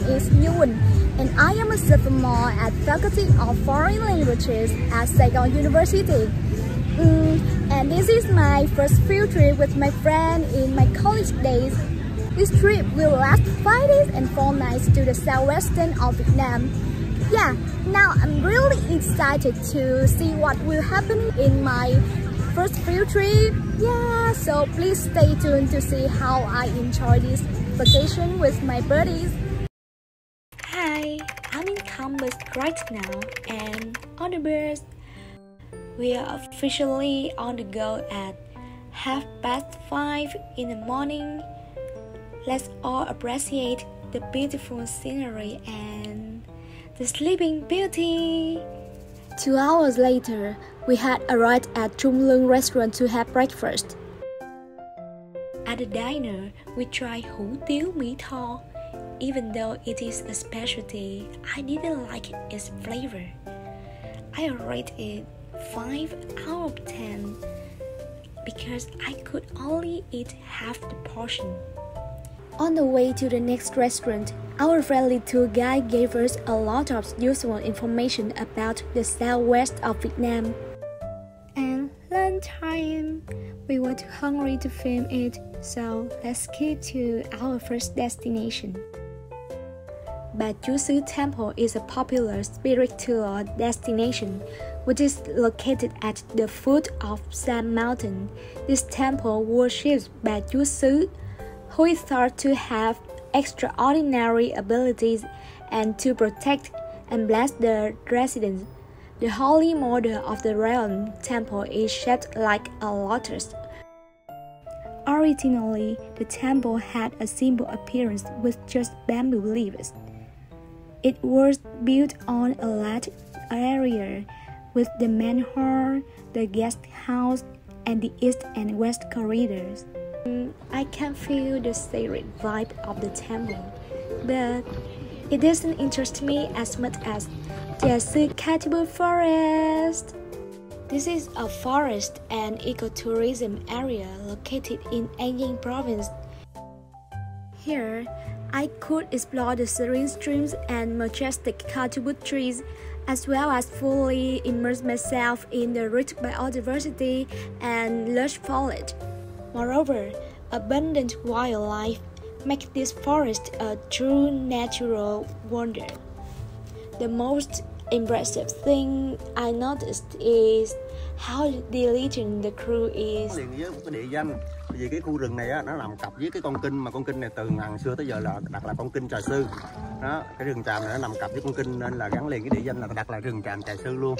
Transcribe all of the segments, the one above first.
is Như Quỳnh, and I am a sophomore at Faculty of Foreign Languages at Saigon University. And this is my first field trip with my friend in my college days. This trip will last 5 days and 4 nights to the southwestern of Vietnam. Yeah, now I'm really excited to see what will happen in my first field trip. Yeah, so please stay tuned to see how I enjoy this vacation with my buddies. Hi, I'm in campus right now and on the bus. We are officially on the go at 5:30 in the morning. Let's all appreciate the beautiful scenery and the Sleeping Beauty. 2 hours later, we had arrived at Trung Lương restaurant to have breakfast. At the diner, we tried hủ tiếu Mỹ Tho. Even though it is a specialty, I didn't like its flavor. I rate it 5 out of 10 because I could only eat half the portion. On the way to the next restaurant, our friendly tour guide gave us a lot of useful information about the southwest of Vietnam. And lunchtime, we were too hungry to film it, so let's skip to our first destination. Bà Chúa Xứ Temple is a popular spiritual destination, which is located at the foot of Sam Mountain. This temple worships Bà Chúa Xứ, who is thought to have extraordinary abilities and to protect and bless the residents. The holy mother of the realm temple is shaped like a lotus. Originally, the temple had a simple appearance with just bamboo leaves. It was built on a large area with the main hall, the guest house, and the east and west corridors. I can feel the sacred vibe of the temple, but it doesn't interest me as much as the Cactus Forest. This is a forest and ecotourism area located in An Giang province. Here, I could explore the serene streams and majestic cactus trees, as well as fully immerse myself in the rich biodiversity and lush foliage. Moreover, abundant wildlife makes this forest a true natural wonder. The most impressive thing I noticed is how diligent the crew is. Liền với cái địa danh, vì cái khu rừng này á, nó nằm cặp với cái con kinh mà con kinh này từ ngàn xưa tới giờ là đặt là con kinh Trà Sư. Đó, cái rừng tràm này nó nằm cặp với con kinh nên là gắn liền cái địa danh là đặt là rừng tràm Trà Sư luôn.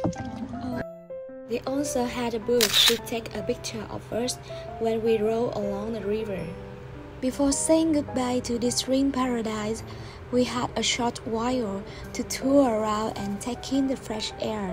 They also had a booth to take a picture of us when we rode along the river. Before saying goodbye to this green paradise, we had a short while to tour around and take in the fresh air.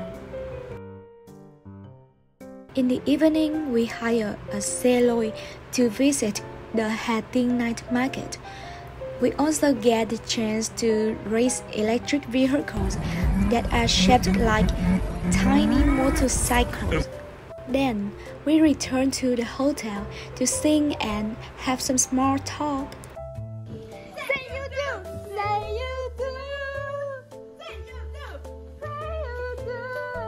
In the evening, we hired a xe lôi to visit the Hà Tiên night market. We also get the chance to race electric vehicles that are shaped like tiny motorcycles. Then, we return to the hotel to sing and have some small talk. Say you do! Say you do! Say you do! Say you do!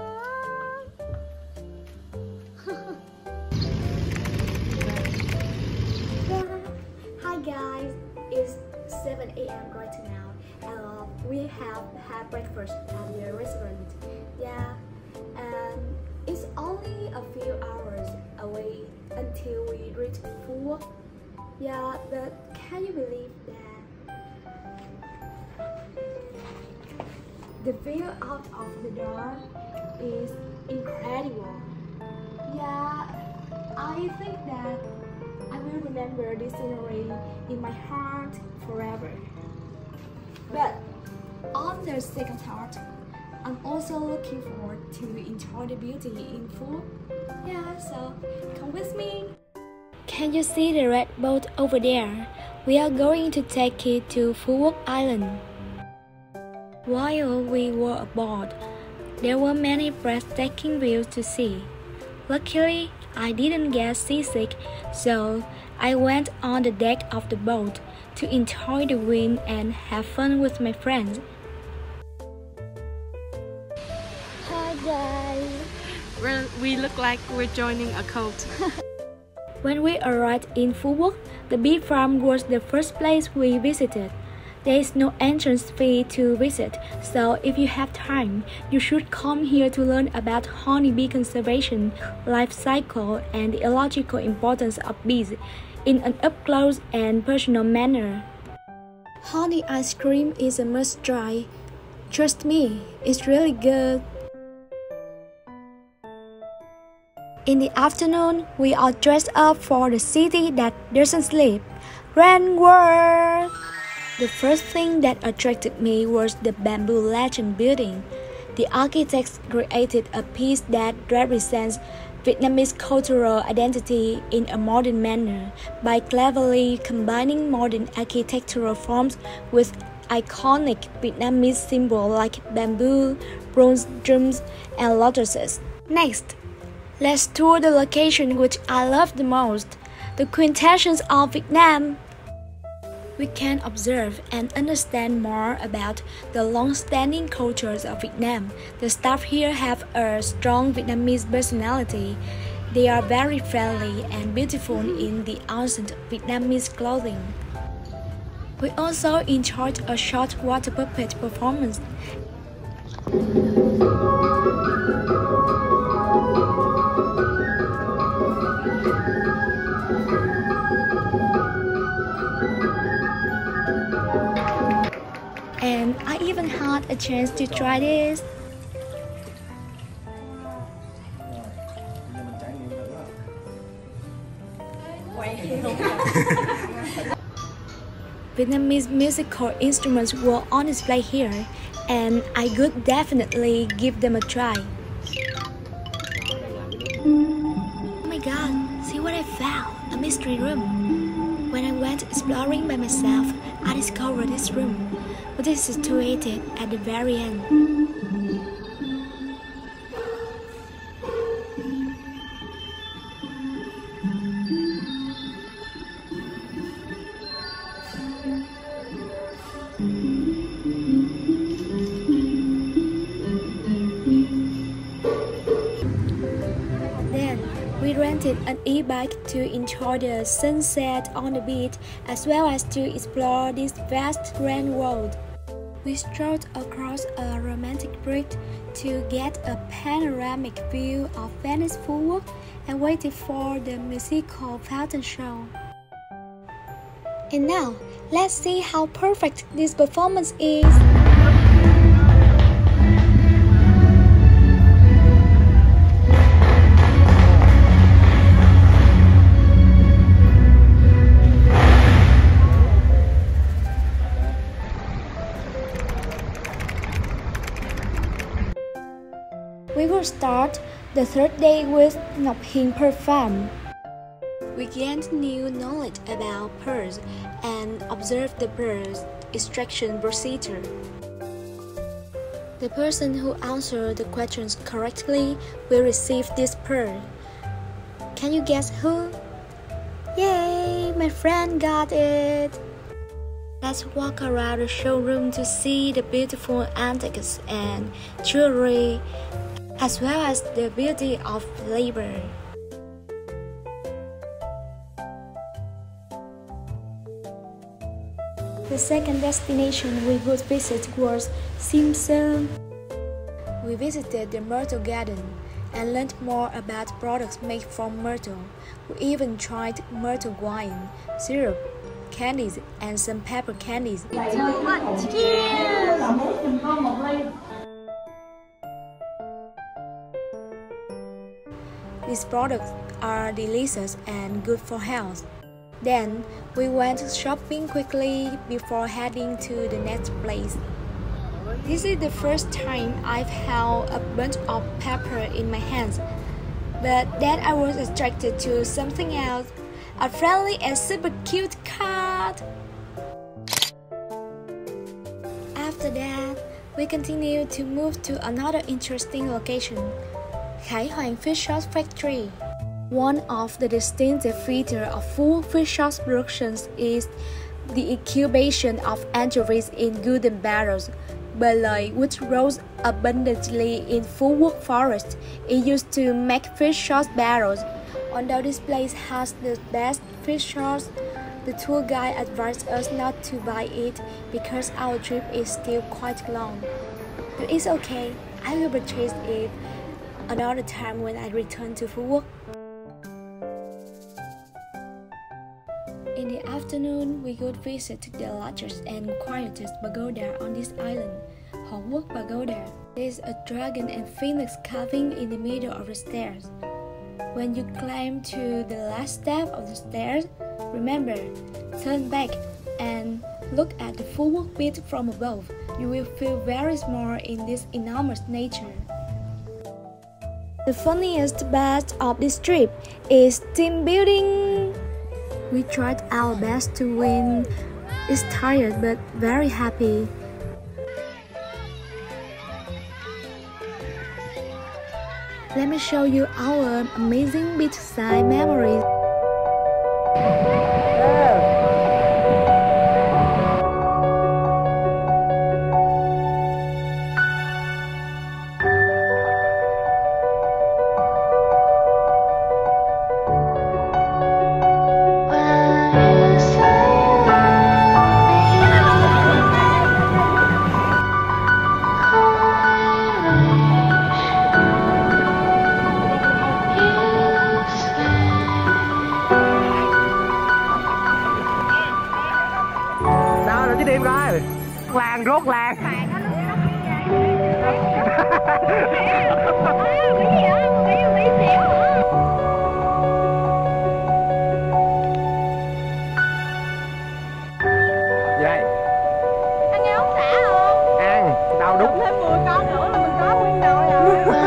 Hi guys, it's 7 a.m. right now. We have had breakfast at the restaurant. Yeah, and it's only a few hours away until we reach Phú. Yeah, but can you believe that? The view out of the door is incredible. Yeah, I think that I will remember this scenery in my heart forever. But on the second thought, I'm also looking forward to enjoy the beauty in Phú. Yeah, so come with me. Can you see the red boat over there? We are going to take it to Phú Quốc Island. While we were aboard, there were many breathtaking views to see. Luckily, I didn't get seasick, so I went on the deck of the boat to enjoy the wind and have fun with my friends. Hi guys. We look like we're joining a cult. When we arrived in Phú Quốc, the bee farm was the first place we visited. There is no entrance fee to visit, so if you have time, you should come here to learn about honeybee conservation, life cycle, and the ecological importance of bees in an up-close and personal manner. Honey ice cream is a must-try. Trust me, it's really good. In the afternoon, we all dressed up for the city that doesn't sleep, Grand World. The first thing that attracted me was the bamboo legend building. The architects created a piece that represents Vietnamese cultural identity in a modern manner by cleverly combining modern architectural forms with iconic Vietnamese symbols like bamboo, bronze drums, and lotuses. Next, let's tour the location which I love the most, the quintessence of Vietnam. We can observe and understand more about the long-standing cultures of Vietnam. The staff here have a strong Vietnamese personality. They are very friendly and beautiful in the ancient Vietnamese clothing. We also enjoyed a short water puppet performance. And I even had a chance to try this. Vietnamese musical instruments were on display here, and I could definitely give them a try. Oh my god, see what I found, a mystery room. When I went exploring by myself, I discovered this room, which is situated at the very end. Then, we rented an e-bike to enjoy the sunset on the beach as well as to explore this vast grand world. We strolled across a romantic bridge to get a panoramic view of Venice Phú Quốc and waited for the musical fountain show. And now, let's see how perfect this performance is. We will start the third day with Ngọc Hiền Farm. We gained new knowledge about pearls and observed the pearls extraction procedure. The person who answered the questions correctly will receive this pearl. Can you guess who? Yay! My friend got it! Let's walk around the showroom to see the beautiful antiques and jewelry, as well as the beauty of labor. The second destination we would visit was Simpson. We visited the Myrtle Garden and learned more about products made from myrtle. We even tried myrtle wine, syrup, candies, and some pepper candies. These products are delicious and good for health. Then, we went shopping quickly before heading to the next place. This is the first time I've held a bunch of pepper in my hands. But then I was attracted to something else, a friendly and super cute cat. After that, we continued to move to another interesting location. Khải Hoàng Fish Sauce Factory. One of the distinctive features of full fish sauce productions is the incubation of anchovies in wooden barrels. Barley, which grows abundantly in Phú forest, is used to make fish sauce barrels. Although this place has the best fish sauce, the tour guide advised us not to buy it because our trip is still quite long. But it's okay, I will purchase it another time when I return to Phú. In the afternoon, we could visit the largest and quietest pagoda on this island, Hậu Quốc Pagoda. There is a dragon and phoenix carving in the middle of the stairs. When you climb to the last step of the stairs, remember, turn back and look at the Phú Quốc beach from above. You will feel very small in this enormous nature. The funniest part of this trip is team building. We tried our best to win. It's tired but very happy. Let me show you our amazing beachside memories. Làng rốt làng. Vậy ăn nghe ốc xả không? ăn đau đúc thêm 10 con nữa là mình có nguyên nồi rồi.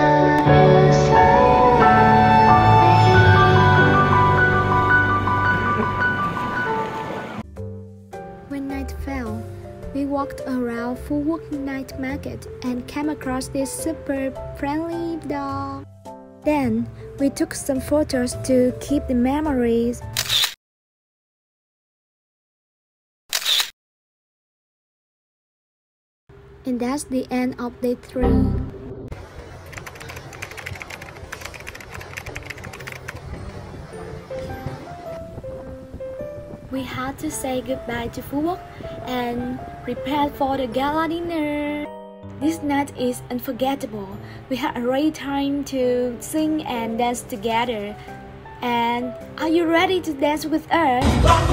When night fell, we walked around Phú Quốc night market and came across this super friendly dog. Then we took some photos to keep the memories. And that's the end of day 3. We had to say goodbye to Phú Quốc and prepare for the gala dinner. This night is unforgettable. We had a great time to sing and dance together. And are you ready to dance with us?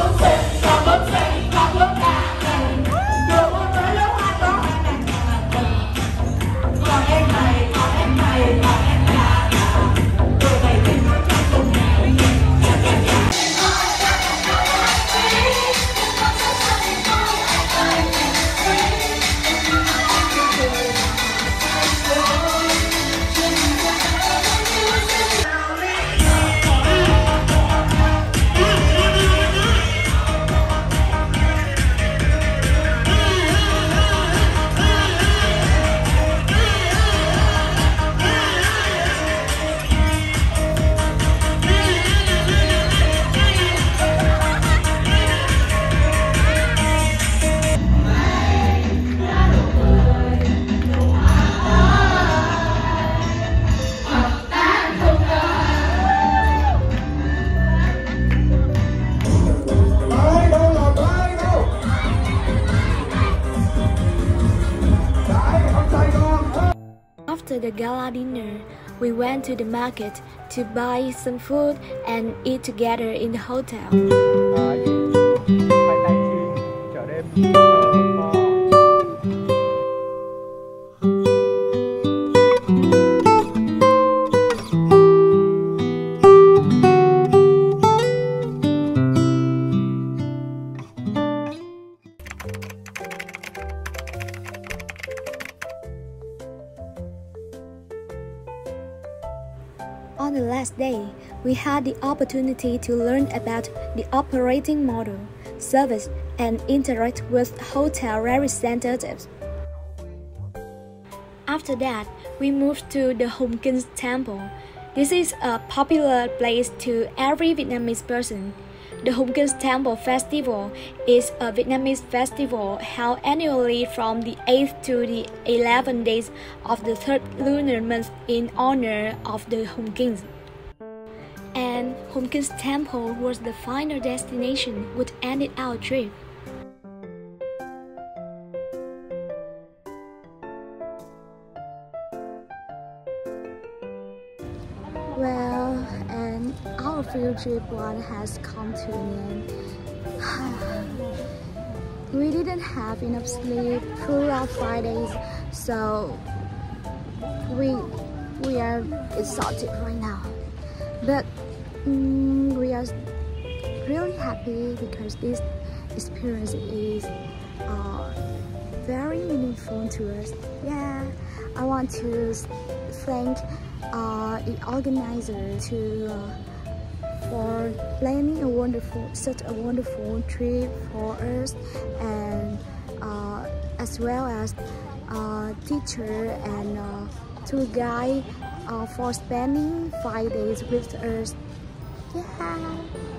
After the gala dinner, we went to the market to buy some food and eat together in the hotel. Chợ đêm On the last day, we had the opportunity to learn about the operating model, service, and interact with hotel representatives. after that, we moved to the Hồng Kông Temple. This is a popular place to every Vietnamese person. The Hồng Kông Temple Festival is a Vietnamese festival held annually from the 8th to the 11th days of the 3rd lunar month in honor of the Hồng Kông. And Hồng Kông Temple was the final destination which ended our trip. Well, and our field trip one has come to an end. We didn't have enough sleep throughout Fridays, so we are exhausted right now. But we are really happy because this experience is very meaningful to us. Yeah, I want to thank the organizer for planning such a wonderful trip for us, and as well as teacher and tour guide for spending 5 days with us. Yeah.